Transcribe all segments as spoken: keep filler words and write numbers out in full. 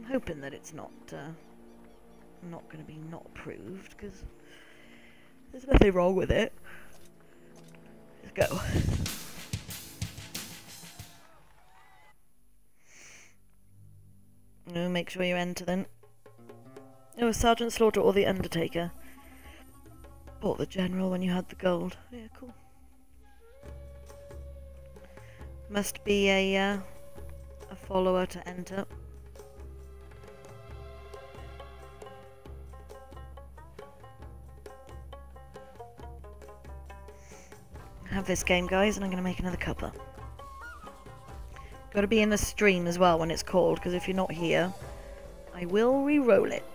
hoping that it's not uh, not going to be not approved, because there's nothing wrong with it. Let's go. No, make sure you enter then. Oh, Sergeant Slaughter or the Undertaker. Bought the General when you had the gold. Yeah, cool. Must be a uh, a follower to enter. Have this game, guys, and I'm going to make another cuppa. Got to be in the stream as well when it's called, because if you're not here, I will re-roll it.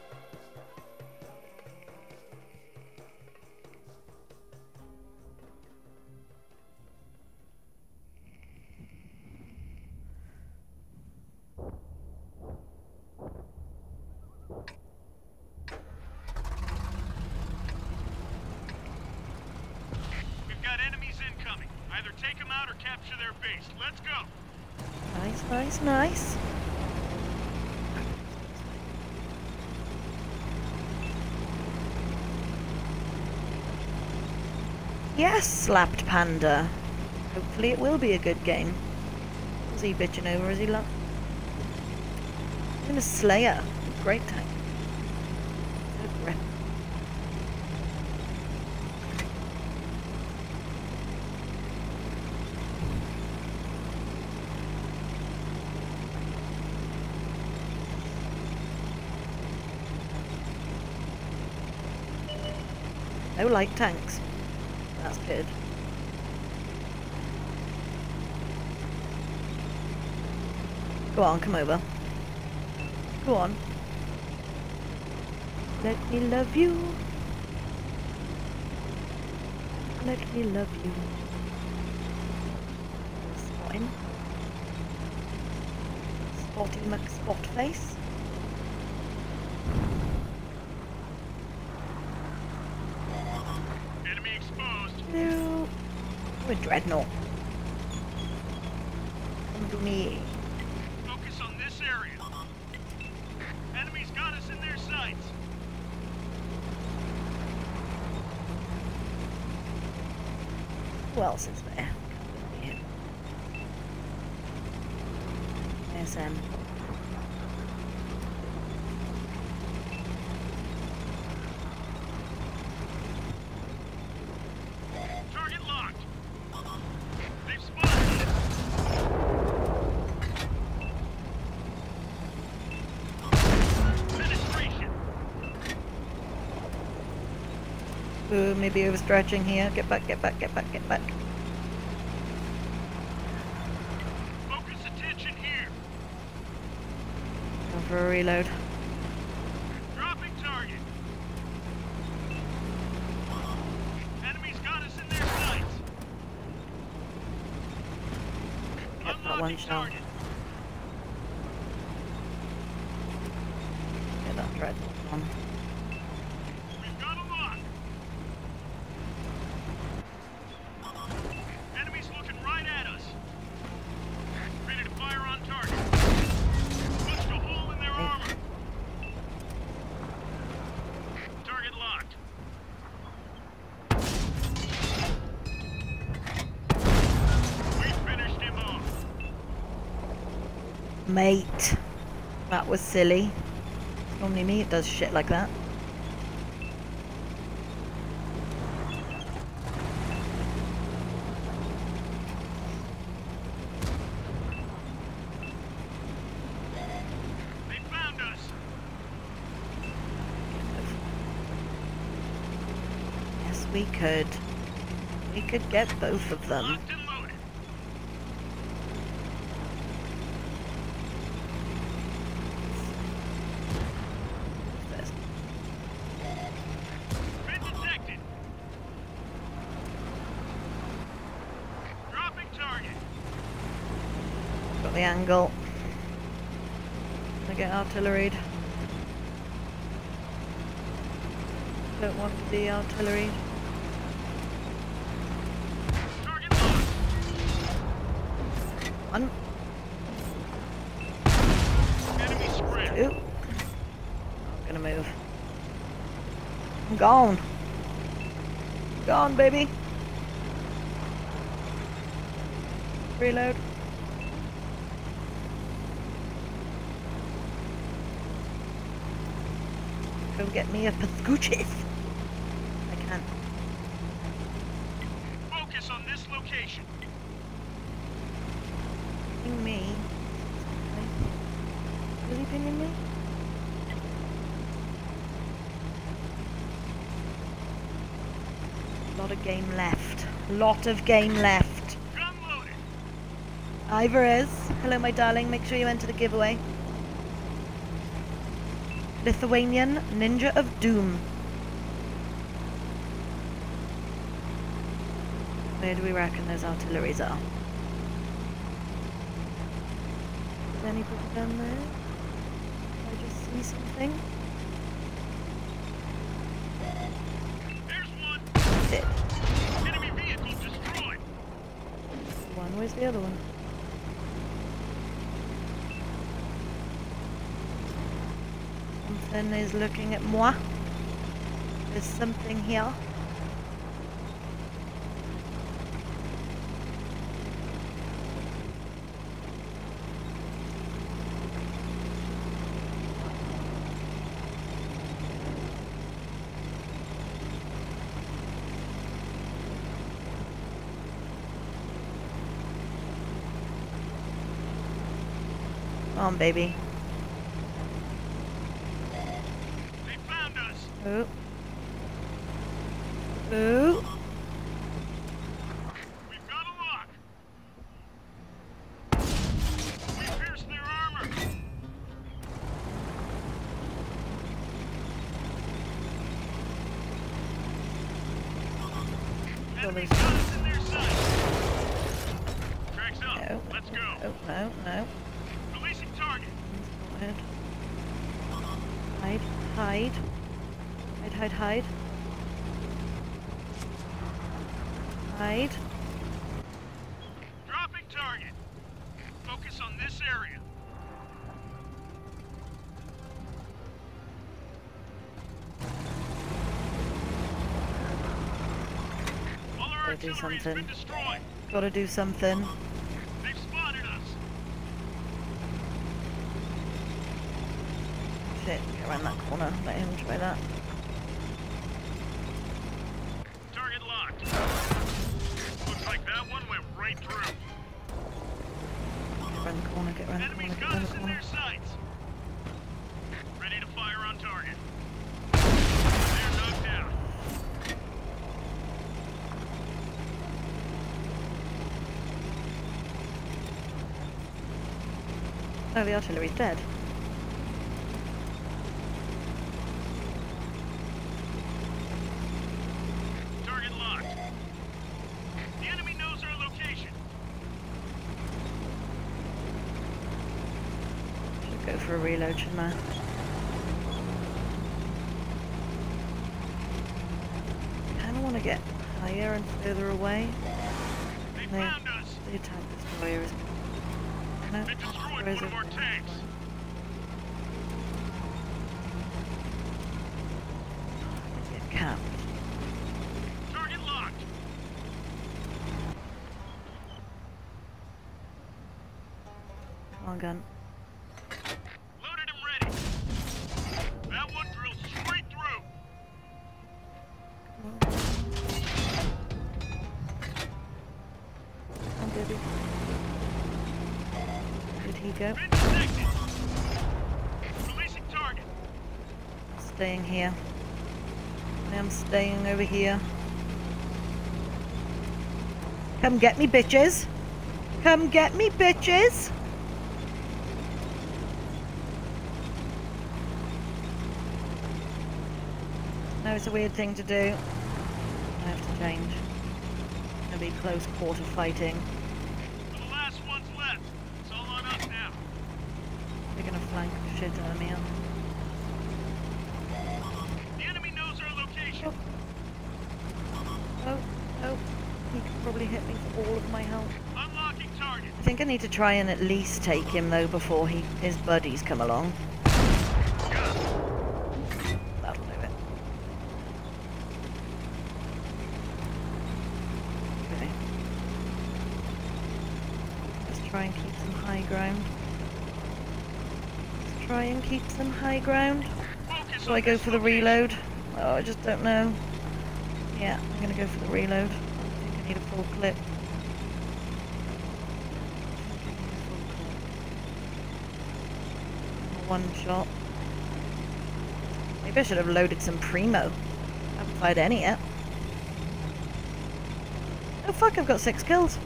We've got enemies incoming. Either take them out or capture their base. Let's go. Nice, nice, nice. Yes, slapped panda. Hopefully it will be a good game. Is he bitching over? Is he love? I'm a Slayer. Great tank. So great. No light tanks. That's good. Go on, come over. Go on. Let me love you. Let me love you. Spotting. Spotty McSpotface. Enemy exposed. No. I'm a dreadnought. Come to me. Focus on this area. Enemies got us in their sights. Who else is there? S M. Target locked. They've spotted us. Penetration. Ooh, maybe overstretching here. Get back, get back, get back, get back. Focus attention here. Go for a reload. Dropping target. Enemies got us in their sights. Get that Unlocking one shell. target. Get that dreadnought on. We've got a lock. Enemies looking right at us. Ready to fire on target. Punched a hole in their armor. Target locked. We finished him off. Mate. That was silly. It's normally me that does shit like that. They found us. Yes, we could. We could get both of them. Locked and loaded. Been detected. Dropping target. Got the angle. Gonna get artilleried. Don't want to be artillery. Target locked. One. Enemy spread. Ooh. I'm gonna move. I'm gone. Gone, baby. Reload. Go get me a pascuchis. I can't. Focus on this location. Ping me. Is he pinging me? Lot of game left. Lot of game left. Gun loaded. Ivor is. Hello, my darling. Make sure you enter the giveaway. Lithuanian Ninja of Doom. Where do we reckon those artilleries are? Is there anybody down there? Did I just see something? There's one. Dead. Enemy vehicle destroyed. One. Where's the other one? Something is looking at moi. There's something here. Come on, baby. They found us. Oh. Oh. We've got a lock. We pierced their armor. Enemy's got us in their sights. Tracks up. No. Let's go. Oh, no, no. Releasing target. Go ahead. Hide, hide. Hide, hide, hide. Hide. Dropping target. Focus on this area. All our Gotta do artillery has something. been destroyed. Gotta do something. They've spotted us. Shit, get around that corner. Let him try that. Target locked. Looks like that one went right through. Get around the corner, get around the corner, Enemy's get got around us the in corner. their sights. Ready to fire on target. They're knocked out. Oh, the artillery's dead. Target locked. The enemy knows our location. Should go for a reload, shouldn't I? Kinda wanna get higher and further away. They They, found us. the tank destroyer is... No, They destroyed where is one it? of our tanks. Get capped. Target locked. Come on, gun. Loaded and ready. That one drilled straight through. Come on, baby. Did he go? Been detected. Releasing target. Staying here. I am staying over here. Come get me, bitches! Come get me, bitches! No, it's a weird thing to do. I have to change. It'll be close quarter fighting. So the last one's left. It's all on us now. They're gonna flank the shit out of me. The enemy knows our location. Oh, oh. He could probably hit me for all of my health. Unlocking target. I think I need to try and at least take him though before he his buddies come along. us! That'll do it. Okay. Let's try and keep some high ground. Let's try and keep some high ground. Focus Do I on go this for the location. reload? Oh, I just don't know. Yeah, I'm gonna go for the reload. I think I need a full clip. One shot. Maybe I should have loaded some Primo. I haven't fired any yet. Oh fuck, I've got six kills.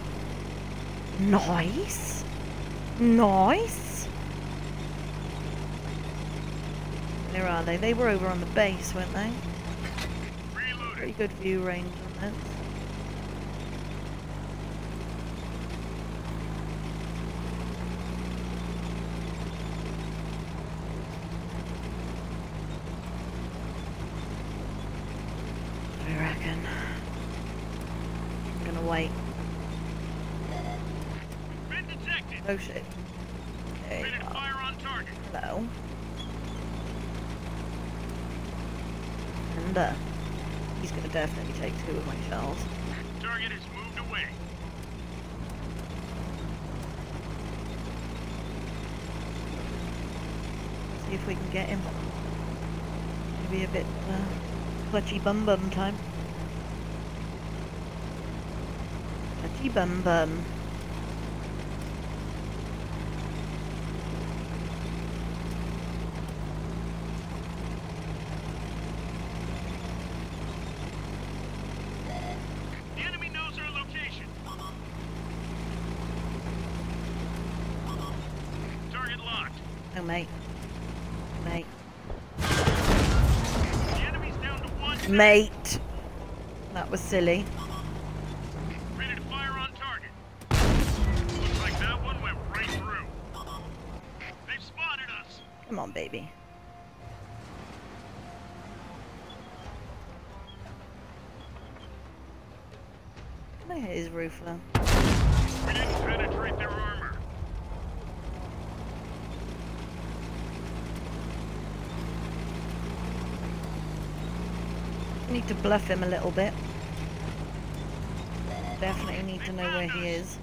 Nice. Nice. Where are they? They were over on the base, weren't they? Reloading. Pretty good view range on this. I reckon. I'm gonna wait. Been detected. Oh shit. Okay. Ready to fire on target. Hello. And uh, he's gonna definitely take two of my shells. Target is moved away. See if we can get him. Maybe a bit uh, clutchy bum bum time. Clutchy bum bum. The enemy knows our location. Target locked. Oh mate. Mate. The enemy's down to one. Mate! That was silly. Ready to fire on target. Looks like that one went right through. They've spotted us. Come on, baby. Can I hit his roof though? We didn't penetrate their armor. I need to bluff him a little bit. Definitely need to know where he is.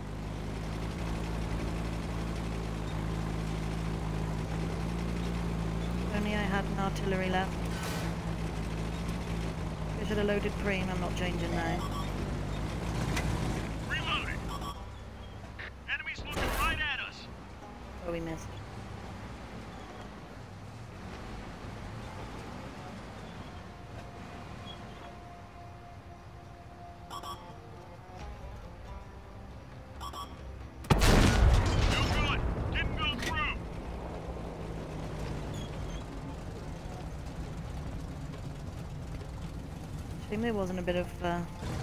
If only I had an artillery left. I should have loaded Preem, I'm not changing now. Reloading. Enemies looking right at us. Oh, we missed. No good. Didn't go through. Shame there wasn't a bit of uh,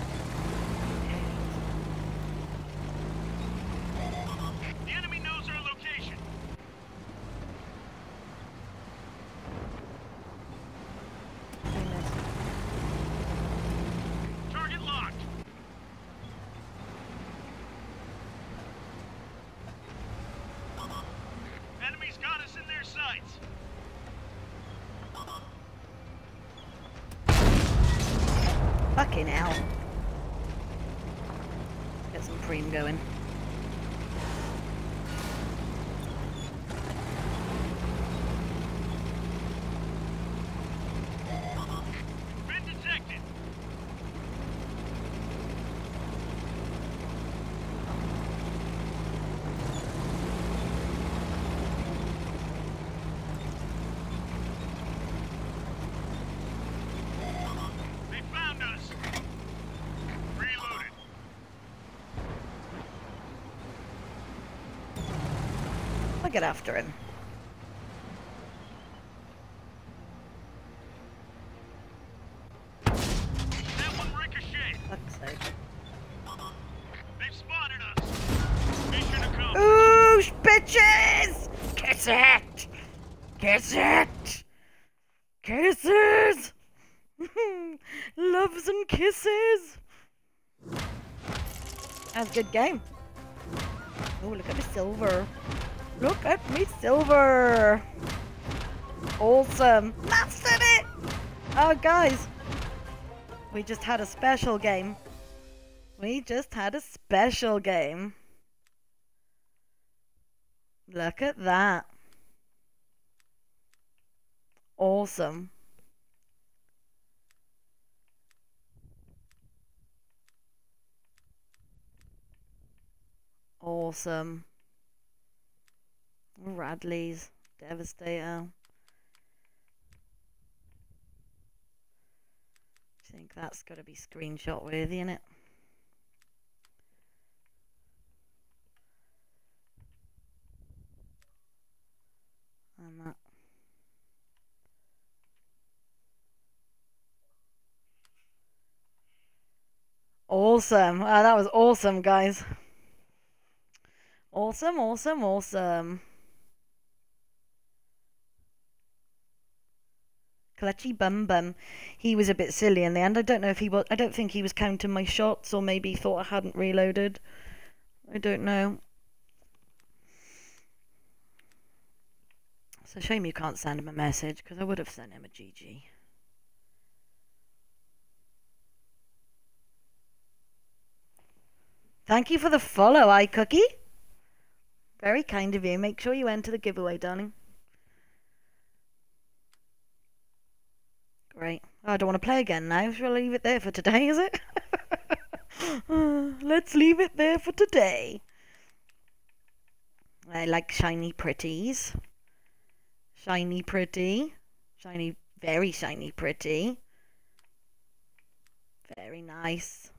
The enemy knows our location. we missed. Target locked. Enemies got us in their sights. Fucking hell. Get some Preem going. Been detected. They found us. Reloaded. I'll get after him. That one ricocheted. Fuck's sake. They've spotted us. Mission accomplished. Ooh, bitches! Kiss it! Kiss it! Kisses! Loves and kisses! That was a good game. Oh, look at me silver. Look at me silver! Awesome. Mastered it! Oh, guys. We just had a special game. We just had a special game. Look at that. Awesome. Awesome. Radleys. Devastator. I think that's got to be screenshot worthy, innit? And that. Awesome. Ah, that was awesome, guys. Awesome, awesome, awesome. Clutchy Bum Bum. He was a bit silly in the end. I don't know if he was. I don't think he was counting my shots, or maybe thought I hadn't reloaded. I don't know. It's a shame you can't send him a message, because I would have sent him a G G. Thank you for the follow, iCookie. Very kind of you. Make sure you enter the giveaway, darling. Great. Oh, I don't want to play again now. Shall I leave it there for today, is it? uh, let's leave it there for today. I like shiny pretties. Shiny pretty. Shiny, very shiny pretty. Very nice.